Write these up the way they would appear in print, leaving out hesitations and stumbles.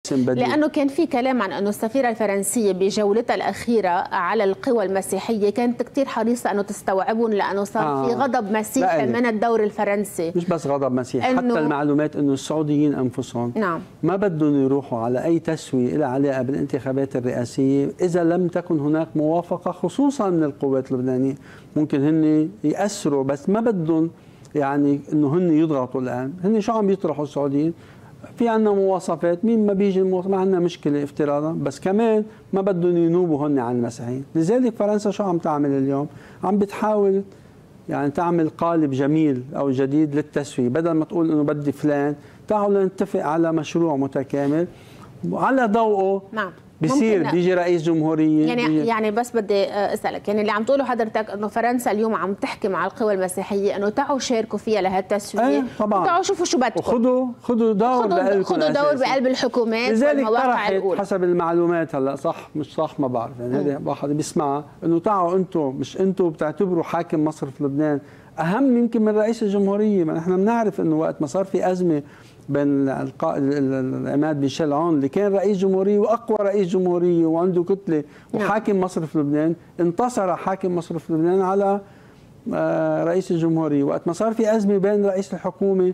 اسم بديل. لأنه كان في كلام عن أنه السفيرة الفرنسية بجولتها الأخيرة على القوى المسيحية كانت كتير حريصة أنه تستوعبهم، لأنه صار في غضب مسيحي من الدور الفرنسي. مش بس غضب مسيحي، حتى المعلومات أنه السعوديين أنفسهم ما بدهم يروحوا على أي تسوية لها علاقة بالانتخابات الرئاسية إذا لم تكن هناك موافقة خصوصا من القوات اللبنانية. ممكن هن يأثروا بس ما بدهم يعني انه هن يضغطوا الان. هن شو عم يطرحوا السعوديين؟ في عندنا مواصفات، مين ما بيجي ما عندنا مشكله افتراضا، بس كمان ما بدهم ينوبوا هن عن المسيحيين. لذلك فرنسا شو عم تعمل اليوم؟ عم بتحاول يعني تعمل قالب جميل او جديد للتسويه، بدل ما تقول انه بدي فلان، تعالوا نتفق على مشروع متكامل على ضوءه بصير بيجي رئيس جمهوريه. يعني بس بدي اسالك، يعني اللي عم تقوله حضرتك انه فرنسا اليوم عم تحكي مع القوى المسيحيه انه تعوا شاركوا فيها لهالتسويه، تعوا شوفوا شو بدكم، خذوا دور دور بقلب الحكومات والمواقع الاولى. حسب المعلومات هلا صح مش صح ما بعرف، يعني هذا واحد بيسمعها انه تعوا انتم، مش انتم بتعتبروا حاكم مصرف لبنان اهم يمكن من رئيس الجمهوريه. ما نحن بنعرف انه وقت ما صار في ازمه بين القائد العماد ميشيل عون اللي كان رئيس جمهوريه واقوى رئيس جمهوريه وعنده كتله وحاكم مصرف لبنان، انتصر حاكم مصرف لبنان على رئيس الجمهوريه. وقت ما صار في ازمه بين رئيس الحكومه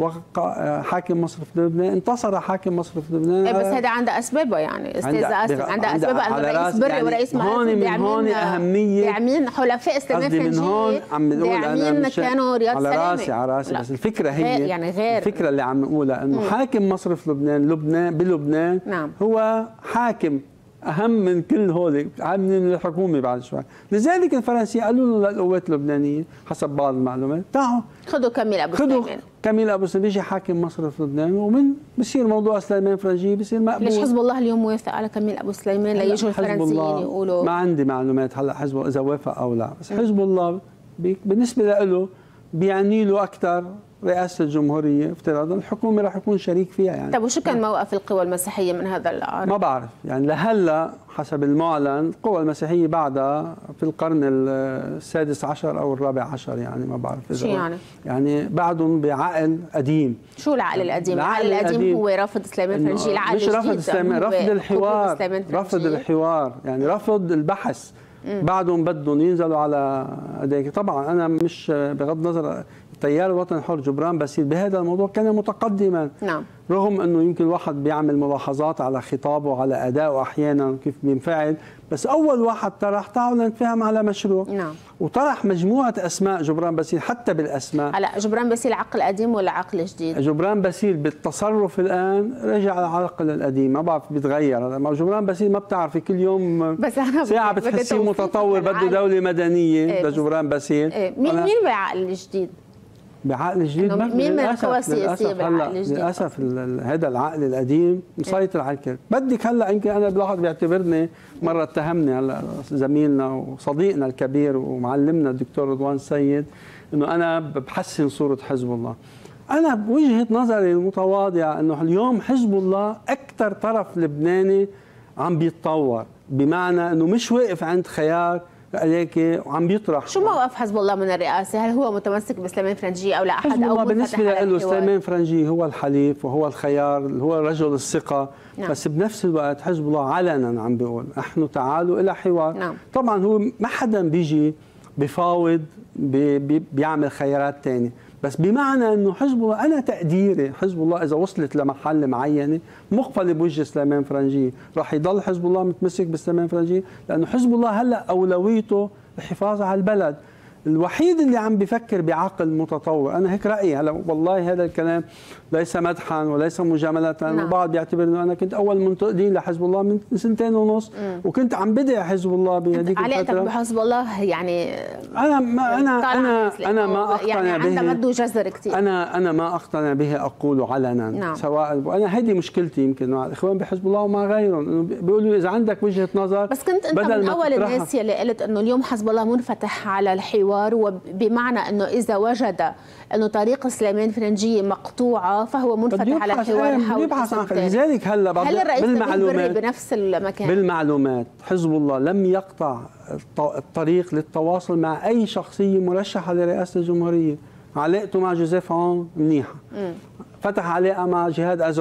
وحاكم مصرف لبنان، انتصر حاكم مصرف لبنان. بس هذا عنده اسبابه، يعني استاذ اسلم عندها اسبابه انه رئيس بري يعني ورئيس من هون اهميه داعمين حلفاء سليمان فرنجيه، من هون عم بنقول داعمين كانوا رياض على سلامه. على راسي بس الفكره هي يعني غير الفكره اللي عم نقولها انه حاكم مصرف لبنان بلبنان هو حاكم اهم من كل هول، من الحكومه بعد شوي. لذلك الفرنسيين قالوا له للقوات اللبنانيه حسب بعض المعلومات تعالوا خذوا كميل ابو سليمان، كميل ابو سليمان بيجي حاكم مصرف لبنان، ومن بصير موضوع سليمان فرنجيه بصير مقبول. ليش حزب الله اليوم موافق على كميل ابو سليمان ليجوا الفرنسيين يقولوا؟ ما عندي معلومات هلا حزب اذا وافق او لا، بس حزب الله بالنسبه له بيعني له اكثر رئاسة الجمهورية افتراضا، الحكومة رح يكون شريك فيها يعني. طيب وشو كان موقف القوى المسيحية من هذا العرض؟ ما بعرف يعني لهلا حسب المعلن القوى المسيحية بعدها في القرن السادس عشر أو الرابع عشر، يعني ما بعرف إذا شو يعني؟ يعني بعدهم بعقل قديم. شو العقل القديم؟ العقل القديم هو رفض سليمان فرنجيه، العقل مش رفض سليمان، رفض الحوار، رفض الحوار يعني رفض البحث. بعدهم بدهم ينزلوا على أداك. طبعا أنا مش بغض النظر التيار الوطني الحر جبران باسيل بهذا الموضوع كان متقدما، رغم انه يمكن الواحد بيعمل ملاحظات على خطابه وعلى ادائه احيانا كيف بينفعل، بس اول واحد طرح تعالوا نتفاهم على مشروع. وطرح مجموعه اسماء جبران باسيل. حتى بالاسماء هلا جبران باسيل عقل قديم ولا عقل جديد؟ جبران باسيل بالتصرف الان رجع على العقل القديم، ما بعرف بيتغير. جبران باسيل ما بتعرفي كل يوم بس أنا ساعه بتحسيه متطور بده دوله مدنيه. لجبران باسيل مين بالعقل الجديد؟ بعقل جديد مين من القوى السياسيه بالعقل الجديد؟ للاسف هذا العقل القديم مسيطر على الكل. بدك هلا يمكن انا الواحد بيعتبرني مره اتهمني هلا زميلنا وصديقنا الكبير ومعلمنا الدكتور رضوان السيد انه انا بحسن صوره حزب الله. انا بوجهه نظري المتواضعه انه اليوم حزب الله اكثر طرف لبناني عم بيتطور، بمعنى انه مش واقف عند خيار عليك وعم بيطرح. شو موقف حزب الله من الرئاسه؟ هل هو متمسك بسليمان فرنجيه او لا احد؟ حزب الله بالنسبه له سليمان فرنجيه هو الحليف وهو الخيار، هو رجل الثقه. بس بنفس الوقت حزب الله علنا عم بيقول نحن تعالوا الى حوار. طبعا هو ما حدا بيجي بفاوض بيعمل خيارات ثانيه، بس بمعنى انه حزب الله انا تقديري حزب الله اذا وصلت لمحل معينه مقبله بوجه سليمان فرنجيه، راح يضل حزب الله متمسك بسليمان فرنجيه، لانه حزب الله هلا اولويته الحفاظ على البلد. الوحيد اللي عم بفكر بعقل متطور، انا هيك رايي. هلا والله هذا الكلام ليس مدحا وليس مجامله، لانه البعض بيعتبر انه انا كنت اول منتقدين لحزب الله من 2.5 وكنت عم بدع حزب الله بهذيك الفتره. علاقتك بحزب الله يعني انا ما اقتنع يعني به، عنده مد وجزر كثير. انا ما اقتنع به اقوله علنا. سواء انا هيدي مشكلتي يمكن مع الاخوان بحزب الله ومع غيرهم، انه بيقولوا اذا عندك وجهه نظر. بس كنت انت من اول الناس يلي قلت انه اليوم حزب الله منفتح على الحوار، وبمعنى انه اذا وجد انه طريق سليمان فرنجيه مقطوعه فهو منفتح على الحوار حول. لذلك هلا بالمعلومات بنفس المكان بالمعلومات حزب الله لم يقطع الطريق للتواصل مع اي شخصيه مرشحه لرئاسه الجمهوريه. علاقته مع جوزيف عون منيحه، فتح علاقه مع جهاد أزعور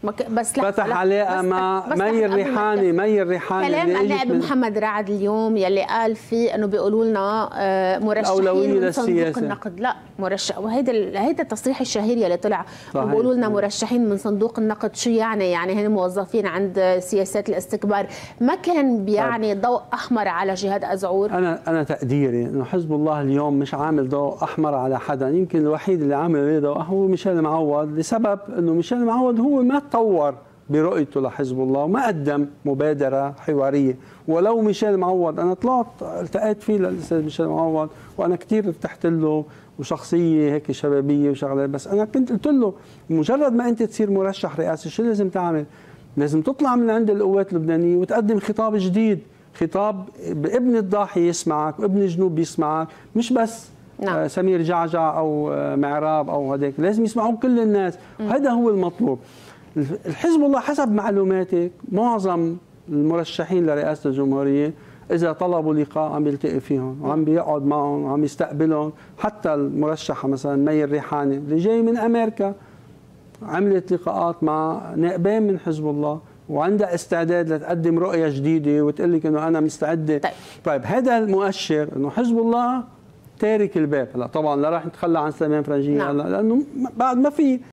بس فتح علاقه مع مي الريحاني كلام النائب محمد رعد اليوم يلي قال فيه انه بيقولوا لنا مرشحين من صندوق النقد، لا مرشح، وهيدا التصريح الشهير يلي طلع بيقولوا لنا مرشحين من صندوق النقد. شو يعني هن موظفين عند سياسات الاستكبار. ما كان بيعني ضوء احمر على جهاد أزعور؟ انا تقديري انه حزب الله اليوم مش عامل ضوء احمر على حدا. يمكن الوحيد اللي عامل عليه ضوء هو ميشيل معوض، لسبب انه ميشيل معوض هو ما تطور برؤيته لحزب الله وما قدم مبادره حواريه. ولو ميشيل معوض، انا طلعت التقيت فيه للاستاذ ميشيل معوض وانا كثير ارتحت له، وشخصيه هيك شبابيه وشغله، بس انا كنت قلت له مجرد ما انت تصير مرشح رئاسي شو لازم تعمل؟ لازم تطلع من عند القوات اللبنانيه وتقدم خطاب جديد، خطاب ابن الضاحيه يسمعك وابن الجنوب يسمعك، مش بس نعم. سمير جعجع او معراب او هذيك، لازم يسمعوك كل الناس. هذا هو المطلوب. الحزب الله حسب معلوماتك معظم المرشحين لرئاسه الجمهوريه اذا طلبوا لقاء عم بيلتقي فيهم وعم بيقعد معهم وعم يستقبلهم. حتى المرشحه مثلا مي الريحاني اللي جاي من امريكا عملت لقاءات مع نائبين من حزب الله وعندها استعداد لتقدم رؤيه جديده وتقول لك انه انا مستعده. طيب هذا المؤشر انه حزب الله تارك الباب. هلا طبعا لا راح نتخلى عن سليمان فرنجيه، نعم. لانه بعد ما في